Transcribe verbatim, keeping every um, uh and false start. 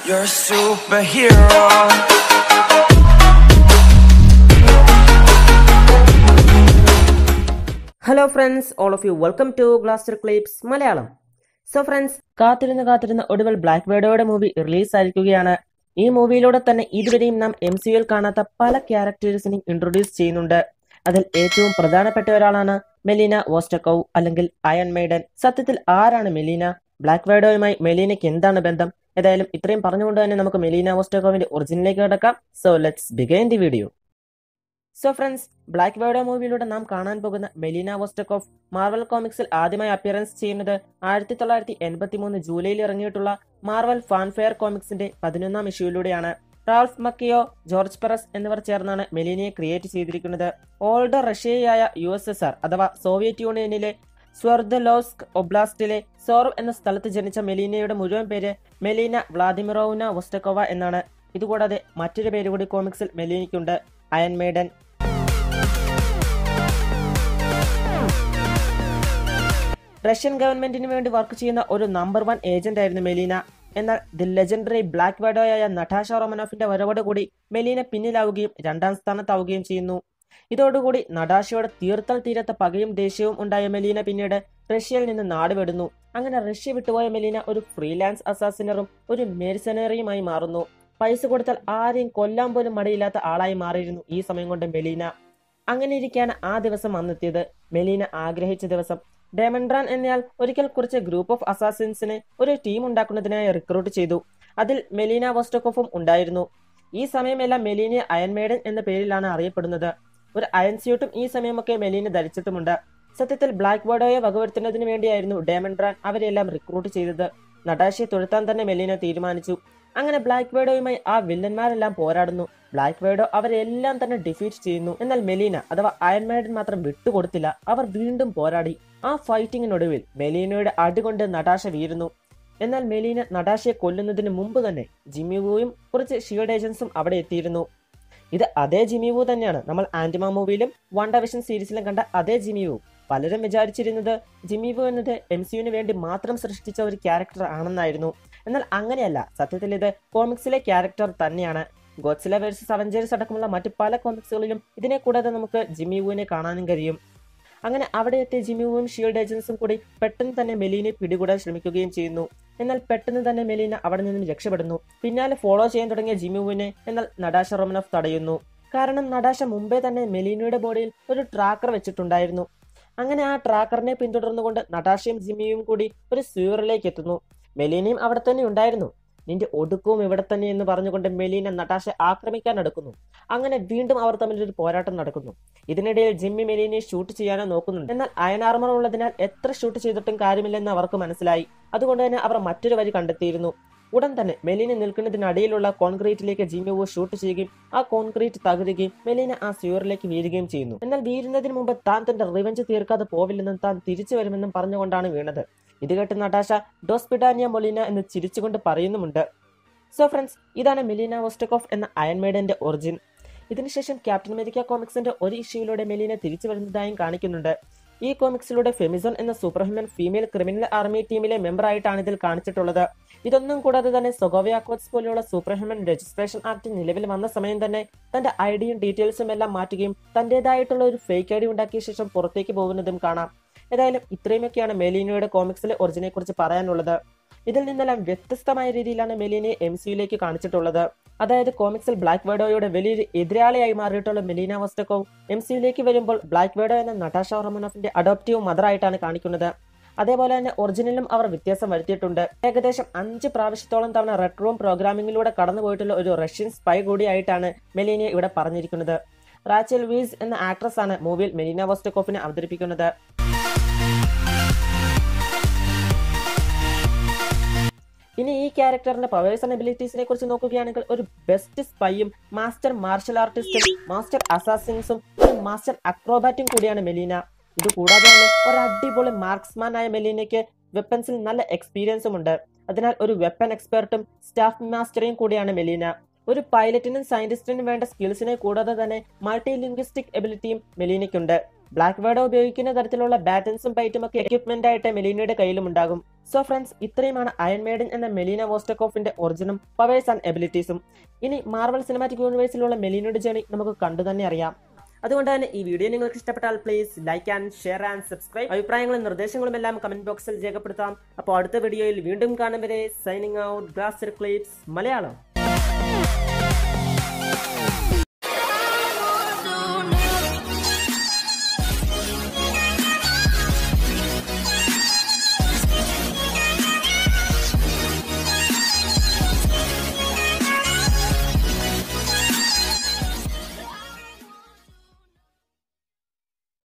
You're a superhero. Hello friends, all of you, welcome to Glaster Clips Malayalam. So friends, കാത്തിരുന്ന് കാത്തിരുന്ന ഒടുവിൽ black വേഡോയുടെ movie release ആയിരിക്കുകയാണ്. ഈ മൂവിയിലൂടെ തന്നെ ഇതുവരെയും നാം എം സി യുയിൽ കാണാത്ത പല ക്യാരക്ടേഴ്സിനെയും ഇൻട്രൊഡ്യൂസ് ചെയ്യുന്നുണ്ട്. അതിൽ ഏറ്റവും പ്രധാനപ്പെട്ട ഒരാളാണ് മെലീന വോസ്റ്റക്കോവ് അല്ലെങ്കിൽ അയൺ മെയ്ഡൻ. സത്യത്തിൽ ആരാണ് മെലീന? ബ്ലാക്ക് വേഡോയുമായി മെലീനയ്ക്ക് എന്താണ് ബന്ധം? ഏതായാലും ഇത്രയും പറഞ്ഞുകൊണ്ട് തന്നെ നമുക്ക് മെലീന വോസ്റ്റക്കോവിന്റെ ഒറിജിനിലേക്ക് കിടക്കാം. So let's begin the video. So friends, black widow മൂവിയിലൂടെ നാം കാണാൻ പോകുന്ന മെലീന വോസ്റ്റക്കോഫ് മാർവൽ കോമിക്സിൽ ആദ്യമായി അപ്പിയറൻസ് ചെയ്യുന്നത് ആയിരത്തി തൊള്ളായിരത്തി എൺപത്തി മൂന്ന് ജൂലൈയിൽ ഇറങ്ങിയിട്ടുള്ള മാർവൽ ഫാൻഫെയർ കോമിക്സിന്റെ പതിനൊന്നാം ഇഷ്യൂയിലൂടെയാണ്. റാൾഫ് മക്കിയോ, ജോർജ് പെറസ് എന്നിവർ ചേർന്നാണ് മെലീനയെ ക്രിയേറ്റ് ചെയ്തിരിക്കുന്നത്. ഓൾഡ് റഷ്യയായ യു എസ് എസ് ആർ അഥവാ സോവിയറ്റ് യൂണിയനിലെ സ്വർദലോസ്ക് ഒബ്ലാസ്റ്റിലെ സോർവ് എന്ന സ്ഥലത്ത് ജനിച്ച മെലീനയുടെ മുഴുവൻ പേര് മെലീന വ്ളാദിമിറോവ്ന വോസ്റ്റക്കോവ എന്നാണ്. ഇതുകൂടാതെ മറ്റൊരു പേര് കൂടി കോമിക്സിൽ മെലീനയ്ക്കുണ്ട്, അയൺ മെയ്ഡൻ. റഷ്യൻ ഗവൺമെന്റിന് വേണ്ടി വർക്ക് ചെയ്യുന്ന ഒരു നമ്പർ വൺ ഏജന്റ് ആയിരുന്നു മെലീന. എന്നാൽ ദി ലെജൻഡറി ബ്ലാക്ക് വേഡോയായ നടാഷ റോമനോഫിന്റെ വരവോടുകൂടി മെലീന പിന്നിലാവുകയും രണ്ടാം സ്ഥാനത്താവുകയും ചെയ്യുന്നു. ഇതോടുകൂടി നടാഷയോട് തീർത്താൽ തീരാത്ത പകയും ദേഷ്യവും ഉണ്ടായ മെലീന പിന്നീട് റഷ്യയിൽ നിന്ന് നാടുവിടുന്നു. അങ്ങനെ റഷ്യ വിട്ടുപോയ മെലീന ഒരു ഫ്രീലാൻസ് അസാസിനറും ഒരു മെർസനറിയുമായി മാറുന്നു. പൈസ കൊടുത്താൽ ആരെയും കൊല്ലാൻ പോലും മടിയില്ലാത്ത ആളായി മാറിയിരുന്നു ഈ സമയം കൊണ്ട് മെലീന. അങ്ങനെ ഇരിക്കാണ് ആ ദിവസം വന്നെത്തിയത്, മെലീന ആഗ്രഹിച്ച ദിവസം. ഡേമൻഡ്രാൻ എന്നയാൾ ഒരിക്കൽ കുറച്ച് ഗ്രൂപ്പ് ഓഫ് അസാസിൻസിന് ഒരു ടീം ഉണ്ടാക്കുന്നതിനായി റിക്രൂട്ട് ചെയ്തു. അതിൽ മെലീന വോസ്റ്റക്കോഫും ഉണ്ടായിരുന്നു. ഈ സമയമെല്ലാം മെലീനയെ അയൺ മെയ്ഡൻ എന്ന പേരിലാണ് അറിയപ്പെടുന്നത്. ഒരു അയൺ സ്യൂട്ടും ഈ സമയമൊക്കെ മെലീന ധരിച്ചിട്ടുമുണ്ട്. സത്യത്തിൽ ബ്ലാക്ക് വേഡോയെ വകവരുത്തുന്നതിന് വേണ്ടിയായിരുന്നു ഡേമൻഡ്രാൻ അവരെല്ലാം റിക്രൂട്ട് ചെയ്തത്. നടാഷയെ തുരത്താൻ തന്നെ മെലീന തീരുമാനിച്ചു. അങ്ങനെ ബ്ലാക്ക് വേഡോയുമായി ആ വില്ലന്മാരെല്ലാം പോരാടുന്നു. ബ്ലാക്ക് വേഡോ അവരെല്ലാം തന്നെ ഡിഫീറ്റ് ചെയ്യുന്നു. എന്നാൽ മെലീന അഥവാ അയൺ മെയ്ഡൻ മാത്രം വിട്ടുകൊടുത്തില്ല. അവർ വീണ്ടും പോരാടി. ആ ഫൈറ്റിങ്ങിനൊടുവിൽ മെലീനയുടെ അടികൊണ്ട് നടാഷ വീഴുന്നു. എന്നാൽ മെലീന നടാഷയെ കൊല്ലുന്നതിന് മുമ്പ് തന്നെ ജിമ്മിവുവും കുറച്ച് ഷീൽഡ് ഏജൻസും അവിടെ എത്തിയിരുന്നു. ഇത് അതേ ജിമ്മിവു തന്നെയാണ് നമ്മൾ ആന്റിമ മൂവിയിലും വണ്ട വിഷൻ സീരീസിലും കണ്ട അതേ ജിമ്മിവു. പലരും വിചാരിച്ചിരുന്നത് ജിമ്മിവു എന്നത് എം സിയുവിന് വേണ്ടി മാത്രം സൃഷ്ടിച്ച ഒരു ക്യാരക്ടർ ആണെന്നായിരുന്നു. എന്നാൽ അങ്ങനെയല്ല, സത്യത്തിൽ ഇത് കോമിക്സിലെ ക്യാരക്ടർ തന്നെയാണ്. ഗോഡ്സില വേഴ്സസ് അവഞ്ചേഴ്സ് അടക്കമുള്ള മറ്റു പല കോമിക്സുകളിലും ഇതിനെ കൂടാതെ നമുക്ക് ജിമ്മിവുവിനെ കാണാനും കഴിയും. അങ്ങനെ അവിടെ എത്തിയ ജിമ്മിവുവും ഷീൽഡ് ഏജൻസും കൂടി പെട്ടെന്ന് തന്നെ മെലീനയെ പിടികൂടാൻ ശ്രമിക്കുകയും ചെയ്യുന്നു. എന്നാൽ പെട്ടെന്ന് തന്നെ മെലീന അവിടെ നിന്നും രക്ഷപ്പെടുന്നു. പിന്നാലെ ഫോളോ ചെയ്യാൻ തുടങ്ങിയ ജിമ്മിവുവിനെ എന്നാൽ നടാഷ റോമനോഫ് തടയുന്നു. കാരണം നടാഷ മുമ്പേ തന്നെ മെലീനയുടെ ബോഡിയിൽ ഒരു ട്രാക്കർ വെച്ചിട്ടുണ്ടായിരുന്നു. അങ്ങനെ ആ ട്രാക്കറിനെ പിന്തുടർന്നുകൊണ്ട് നടാഷയും ജിമ്മിയും കൂടി ഒരു സ്യൂറിലേക്ക് എത്തുന്നു. മെലീനയും അവിടെ തന്നെ ഉണ്ടായിരുന്നു. നിന്റെ ഒടുക്കവും ഇവിടെ തന്നെ എന്ന് പറഞ്ഞുകൊണ്ട് മെലീന നടാഷയെ ആക്രമിക്കാൻ അടുക്കുന്നു. അങ്ങനെ വീണ്ടും അവർ തമ്മിൽ ഒരു പോരാട്ടം നടക്കുന്നു. ഇതിനിടയിൽ ജിമ്മി മെലീനയെ ഷൂട്ട് ചെയ്യാനോ നോക്കുന്നുണ്ട്. എന്നാൽ അയൺ ആർമർ ഉള്ളതിനാൽ എത്ര ഷൂട്ട് ചെയ്തിട്ടും കാര്യമില്ലെന്ന് അവർക്ക് മനസ്സിലായി. അതുകൊണ്ട് തന്നെ അവർ മറ്റൊരു വഴി കണ്ടെത്തിയിരുന്നു. ഉടൻ തന്നെ മെലീന നിൽക്കുന്നതിനടിയിലുള്ള കോൺക്രീറ്റിലേക്ക് ജിമ്മിവു ഷൂട്ട് ചെയ്യുകയും ആ കോൺക്രീറ്റ് തകരുകയും മെലീന ആ സ്യൂറിലേക്ക് വീഴുകയും ചെയ്യുന്നു. എന്നാൽ വീഴുന്നതിന് മുമ്പ് താൻ തന്റെ റിവെഞ്ച് തീർക്കാതെ പോവില്ലെന്നും താൻ തിരിച്ചു വരുമെന്നും പറഞ്ഞുകൊണ്ടാണ് വീണത്. ഇത് കേട്ട് നടാഷ ഡോസ്പിഡാനിയ മൊലീന എന്ന് ചിരിച്ചുകൊണ്ട് പറയുന്നുമുണ്ട്. സോ ഫ്രണ്ട്സ്, ഇതാണ് മെലീന വോസ്റ്റക്കോഫ് എന്ന അയൺ മെയ്ഡന്റെ ഒറിജിൻ. ഇതിനുശേഷം ക്യാപ്റ്റൻ അമേരിക്ക കോമിക്സിന്റെ ഒരു ഇഷ്യൂയിലൂടെ മെലീന തിരിച്ചു വരുന്നതായും കാണിക്കുന്നുണ്ട്. ഈ കോമിക്സിലൂടെ ഫെമിസോൺ എന്ന super human female criminal army ടീമിലെ മെമ്പർ ആയിട്ടാണ് ഇതിൽ കാണിച്ചിട്ടുള്ളത്. ഇതൊന്നും കൂടാതെ തന്നെ സൊഗോവിയ കോഡ്സ് പോലെയുള്ള സൂപ്പർ ഹ്യൂമൻ രജിസ്ട്രേഷൻ ആക്ട് നിലവിൽ വന്ന സമയം തന്നെ തന്റെ ഐഡിയും ഡീറ്റെയിൽസും എല്ലാം മാറ്റുകയും തന്റേതായിട്ടുള്ള ഒരു ഫേക്ക് ഐഡി ഉണ്ടാക്കിയ ശേഷം പുറത്തേക്ക് പോകുന്നതും കാണാം. ഏതായാലും ഇത്രയുമൊക്കെയാണ് മെലീനയുടെ കോമിക്സിലെ ഒറിജിനെ കുറിച്ച് പറയാനുള്ളത്. ഇതിൽ നിന്നെല്ലാം വ്യത്യസ്തമായ രീതിയിലാണ് മെലീനയെ എം സിയിലേക്ക് കാണിച്ചിട്ടുള്ളത്. അതായത് കോമിക്സിൽ ബ്ലാക്ക് വേഡോയുടെ വലിയൊരു എതിരാളിയായി മാറിയിട്ടുള്ള മെലീന വോസ്റ്റക്കോവ് എം സിയിലേക്ക് വരുമ്പോൾ ബ്ലാക്ക് വേഡോ എന്ന നടാഷ റോമനോഫിന്റെ അഡോപ്റ്റീവ് മദർ ആയിട്ടാണ് കാണിക്കുന്നത്. അതേപോലെ തന്നെ ഒറിജിനലും അവർ വ്യത്യാസം വരുത്തിയിട്ടുണ്ട്. ഏകദേശം അഞ്ച് പ്രാവശ്യത്തോളം തവണ റെഡ് റൂം പ്രോഗ്രാമിംഗിലൂടെ കടന്നുപോയിട്ടുള്ള ഒരു റഷ്യൻ സ്പൈ കൂടിയായിട്ടാണ് മെലീനയെ ഇവിടെ പറഞ്ഞിരിക്കുന്നത്. റാച്ചൽ വീസ് എന്ന ആക്ട്രസ് ആണ് മൂവിയിൽ മെലീന വോസ്റ്റക്കോഫിനെ അവതരിപ്പിക്കുന്നത്. ഇനി ഈ ക്യാരക്ടറിന്റെ പവേഴ്സ് ആൻഡ് എബിലിറ്റീസിനെ കുറിച്ച് നോക്കുകയാണെങ്കിൽ ഒരു ബെസ്റ്റ് സ്പൈയും മാസ്റ്റർ മാർഷൽ ആർട്ടിസ്റ്റും മാസ്റ്റർ അസാസിൻസും ഒരു മാസ്റ്റർ അക്രോബാറ്റും കൂടിയാണ് മെലീന. ഇത് കൂടാതെ തന്നെ ഒരു അടിപൊളി മാർക്സ്മാൻ ആയ മെലീനയ്ക്ക് വെപ്പൻസിൽ നല്ല എക്സ്പീരിയൻസും ഉണ്ട്. അതിനാൽ ഒരു വെപ്പൺ എക്സ്പെർട്ടും സ്റ്റാഫ് മാസ്റ്ററും കൂടിയാണ് മെലീന. ഒരു പൈലറ്റിനും സയന്റിസ്റ്റിനും വേണ്ട സ്കിൽസിനെ കൂടാതെ തന്നെ മൾട്ടി ലിംഗ്വിസ്റ്റിക് എബിലിറ്റിയും മെലീനയ്ക്കുണ്ട്. ബ്ലാക്ക് വേഡോ ഉപയോഗിക്കുന്ന തരത്തിലുള്ള ബാറ്റൻസും ബൈറ്റും ഒക്കെ എക്യുപ്മെന്റ് ആയിട്ട് മെലീനയുടെ കയ്യിലും ഉണ്ടാകും. സോ ഫ്രണ്ട്സ്, ഇത്രയുമാണ് അയൺ മെയ്ഡൻ എന്ന മെലീന വോസ്റ്റക്കോഫിന്റെ ഒറിജിനും പവേഴ്സ് ആൻഡ് എബിലിറ്റീസും. ഇനി മാർവൽ സിനിമാറ്റിക് യൂണിവേഴ്സിലുള്ള മെലീനയുടെ ജേണി നമുക്ക് കണ്ടു തന്നെ അറിയാം. അതുകൊണ്ട് തന്നെ ഈ വീഡിയോ നിങ്ങൾക്ക് ഇഷ്ടപ്പെട്ടാൽ please like and share and subscribe. അഭിപ്രായങ്ങളും നിർദ്ദേശങ്ങളും എല്ലാം കമന്റ് ബോക്സിൽ രേഖപ്പെടുത്താം. അപ്പോൾ അടുത്ത വീഡിയോയിൽ വീണ്ടും കാണും വരെ സൈനിങ് ഔട്ട്. ഗ്ലാസ്റ്റർ ക്ലിപ്സ് മലയാളം.